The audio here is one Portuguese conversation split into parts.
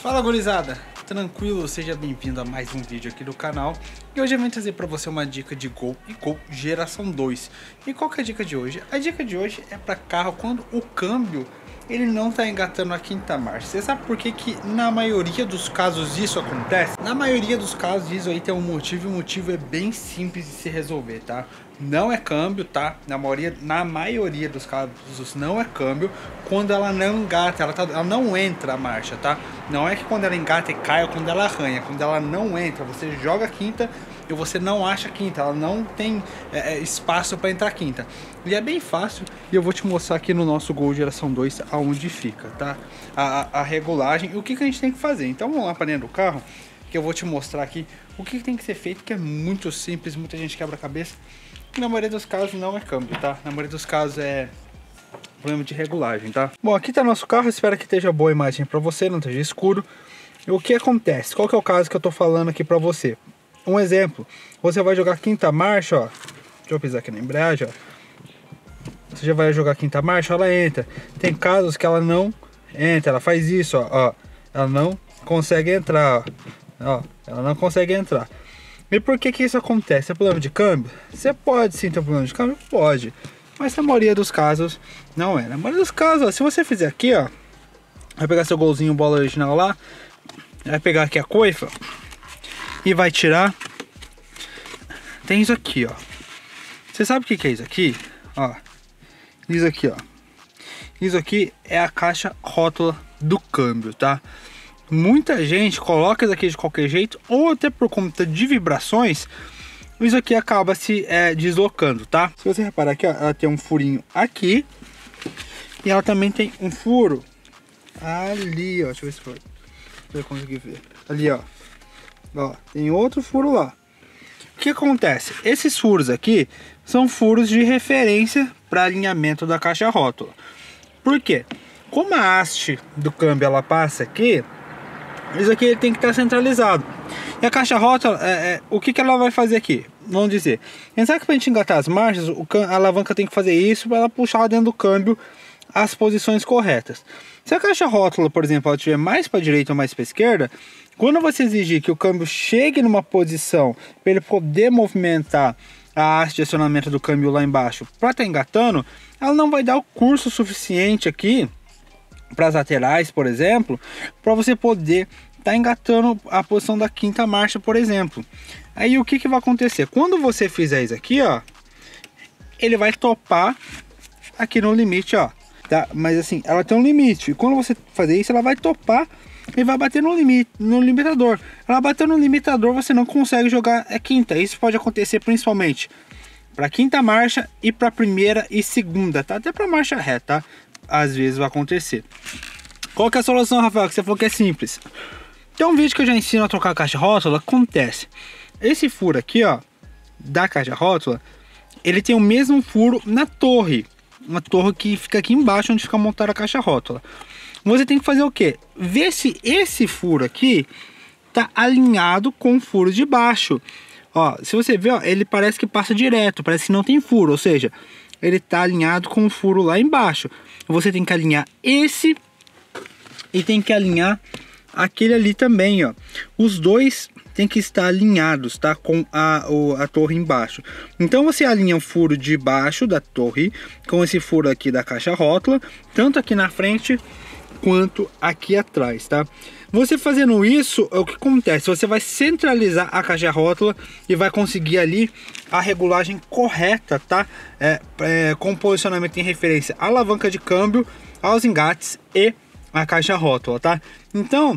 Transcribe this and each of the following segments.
Fala, gurizada, tranquilo? Seja bem-vindo a mais um vídeo aqui do canal. E hoje eu vim trazer para você uma dica de Gol e Gol geração 2. E qual que é a dica de hoje? A dica de hoje é para carro quando o câmbio ele não tá engatando a quinta marcha. Você sabe por que que na maioria dos casos isso acontece? Na maioria dos casos isso aí tem um motivo, e o motivo é bem simples de se resolver, tá? Não é câmbio, tá? Na maioria dos casos não é câmbio. Quando ela não engata, ela não entra a marcha, tá? Não é que quando ela engata e cai ou quando ela arranha. Quando ela não entra, você joga a quinta e você não acha a quinta. Ela não tem espaço para entrar a quinta. E é bem fácil. E eu vou te mostrar aqui no nosso Gol geração 2 aonde fica, tá? A regulagem e o que a gente tem que fazer. Então vamos lá para dentro do carro, que eu vou te mostrar aqui o que tem que ser feito, que é muito simples. Muita gente quebra a cabeça. Na maioria dos casos não é câmbio, tá? Na maioria dos casos é problema de regulagem, tá? Bom, aqui tá nosso carro, espero que esteja boa a imagem pra você, não esteja escuro. E o que acontece? Qual que é o caso que eu tô falando aqui pra você? Um exemplo, você vai jogar quinta marcha, ó. Deixa eu pisar aqui na embreagem, ó. Você já vai jogar quinta marcha, ela entra. Tem casos que ela não entra, ela faz isso, ó. Ela não consegue entrar, ó. Ela não consegue entrar. E por que que isso acontece? É problema de câmbio? Você pode sim ter problema de câmbio? Pode. Mas na maioria dos casos, não é. Na maioria dos casos, ó, se você fizer aqui, ó, vai pegar seu golzinho bola original lá, vai pegar aqui a coifa e vai tirar. Tem isso aqui, ó. Você sabe o que que é isso aqui? Ó, isso aqui, ó. Isso aqui é a caixa rótula do câmbio, tá? Muita gente coloca isso aqui de qualquer jeito, ou até por conta de vibrações, isso aqui acaba se deslocando, tá? Se você reparar aqui, ó, ela tem um furinho aqui, e ela também tem um furo ali, ó. Deixa eu ver se eu conseguir ver. Ali, ó. Ó, tem outro furo lá. O que acontece? Esses furos aqui são furos de referência para alinhamento da caixa rótula. Por quê? Como a haste do câmbio ela passa aqui, isso aqui ele tem que estar centralizado. E a caixa rótula, o que ela vai fazer aqui? Vamos dizer, sabe que para a gente engatar as marchas, a alavanca tem que fazer isso para ela puxar dentro do câmbio as posições corretas. Se a caixa rótula, por exemplo, ela estiver mais para a direita ou mais para a esquerda, quando você exigir que o câmbio chegue numa posição para ele poder movimentar a haste de acionamento do câmbio lá embaixo para estar engatando, ela não vai dar o curso suficiente aqui para as laterais, por exemplo, para você poder estar engatando a posição da quinta marcha, por exemplo. Aí o que vai acontecer? Quando você fizer isso aqui, ó, ele vai topar aqui no limite, ó, tá? Mas assim, ela tem um limite. E quando você fazer isso, ela vai topar e vai bater no limite, no limitador. Ela bateu no limitador, você não consegue jogar a quinta. Isso pode acontecer principalmente para quinta marcha e para primeira e segunda, tá? Até para marcha reta, tá? Às vezes vai acontecer. Qual que é a solução, Rafael? Que você falou que é simples. Tem um vídeo que eu já ensino a trocar a caixa rótula. Acontece, esse furo aqui, ó, da caixa rótula, ele tem o mesmo furo na torre, uma torre que fica aqui embaixo onde fica montada a caixa rótula. Você tem que fazer o que? Ver se esse furo aqui tá alinhado com o furo de baixo. Ó, se você ver, ó, ele parece que passa direto, parece que não tem furo, ou seja, ele tá alinhado com o furo lá embaixo. Você tem que alinhar esse e tem que alinhar aquele ali também, ó. Os dois tem que estar alinhados, tá? Com a torre embaixo. Então você alinha o furo de baixo da torre com esse furo aqui da caixa rótula, tanto aqui na frente quanto aqui atrás, tá? Você fazendo isso, o que acontece? Você vai centralizar a caixa rótula e vai conseguir ali a regulagem correta, tá? Com posicionamento em referência à alavanca de câmbio, aos engates e a caixa rótula, tá? Então,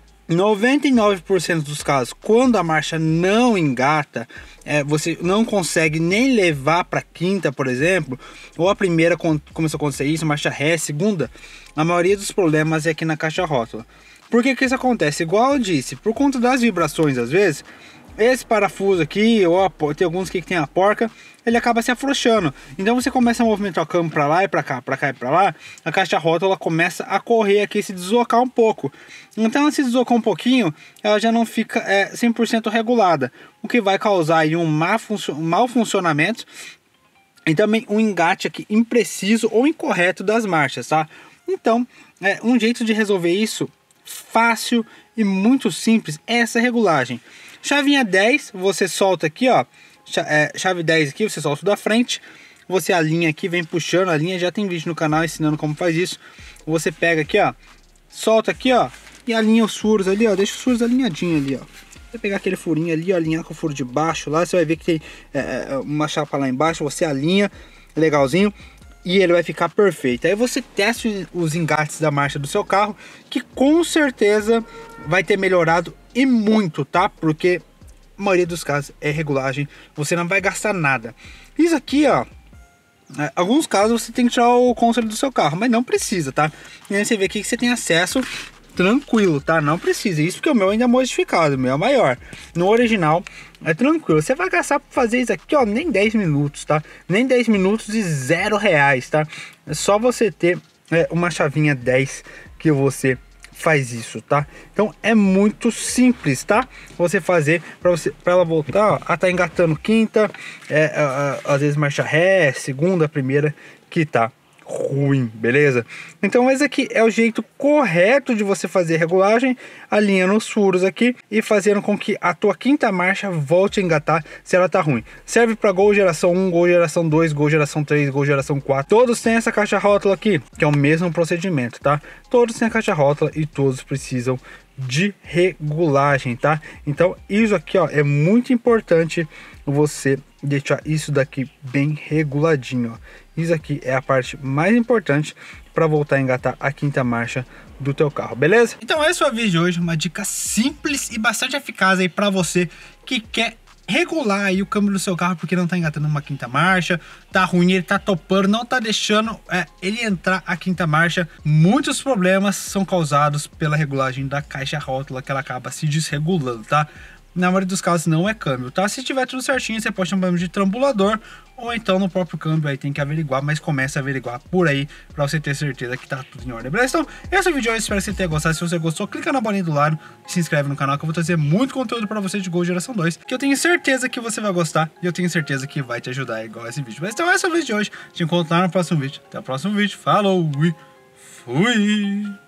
99% dos casos, quando a marcha não engata, você não consegue nem levar para quinta, por exemplo, ou a primeira começou a acontecer isso, marcha ré, segunda, a maioria dos problemas é aqui na caixa rótula. Por que que isso acontece? Igual eu disse, por conta das vibrações, às vezes, esse parafuso aqui, ou tem alguns aqui que tem a porca, ele acaba se afrouxando. Então você começa a movimentar o câmbio para lá e para cá, para cá e para lá, a caixa rótula começa a correr aqui, se deslocar um pouco. Então ela se deslocou um pouquinho, ela já não fica 100% regulada, o que vai causar aí um mau funcionamento e também um engate aqui impreciso ou incorreto das marchas, tá? Então, um jeito de resolver isso fácil e muito simples essa regulagem. Chavinha 10, você solta aqui, ó. Chave 10 aqui, você solta da frente. Você alinha aqui, vem puxando a linha. Já tem vídeo no canal ensinando como faz isso. Você pega aqui, ó. Solta aqui, ó. E alinha os furos ali, ó. Deixa os furos alinhadinhos ali, ó. Você pegar aquele furinho ali, ó, alinhar com o furo de baixo lá. Você vai ver que tem uma chapa lá embaixo. Você alinha, legalzinho. E ele vai ficar perfeito. Aí você testa os engates da marcha do seu carro, que com certeza vai ter melhorado e muito, tá? Porque a maioria dos casos é regulagem, você não vai gastar nada. Isso aqui, ó, alguns casos você tem que tirar o console do seu carro, mas não precisa, tá? E aí você vê aqui que você tem acesso tranquilo, tá? Não precisa. Isso porque o meu ainda é modificado, o meu é maior. No original é tranquilo. Você vai gastar para fazer isso aqui, ó, nem 10 minutos, tá? Nem 10 minutos e R$0, tá? É só você ter uma chavinha 10 que você faz isso, tá? Então é muito simples, tá? Você fazer para ela voltar, ó, a tá engatando quinta, às vezes marcha ré, segunda, primeira que tá ruim, beleza? Então esse aqui é o jeito correto de você fazer regulagem, alinhando os furos aqui e fazendo com que a tua quinta marcha volte a engatar se ela tá ruim. Serve para Gol geração 1, Gol geração 2, Gol geração 3, Gol geração 4. Todos têm essa caixa rótula aqui, que é o mesmo procedimento, tá? Todos têm a caixa rótula e todos precisam de regulagem, tá? Então isso aqui, ó, é muito importante você deixar isso daqui bem reguladinho, ó. Isso aqui é a parte mais importante para voltar a engatar a quinta marcha do teu carro, beleza? Então esse foi o vídeo de hoje, uma dica simples e bastante eficaz aí para você que quer regular aí o câmbio do seu carro porque não tá engatando uma quinta marcha, tá ruim, ele tá topando, não tá deixando ele entrar a quinta marcha. Muitos problemas são causados pela regulagem da caixa rótula, que ela acaba se desregulando, tá? Na maioria dos casos não é câmbio, tá? Se tiver tudo certinho, você pode chamar de trambulador, ou então no próprio câmbio aí tem que averiguar, mas começa a averiguar por aí pra você ter certeza que tá tudo em ordem, beleza? Então, esse é o vídeo hoje, espero que você tenha gostado. Se você gostou, clica na bolinha do lado e se inscreve no canal, que eu vou trazer muito conteúdo pra você de Gol geração 2, que eu tenho certeza que você vai gostar e eu tenho certeza que vai te ajudar igual esse vídeo. Mas então, esse é o vídeo de hoje, te encontro lá no próximo vídeo. Até o próximo vídeo, falou e fui!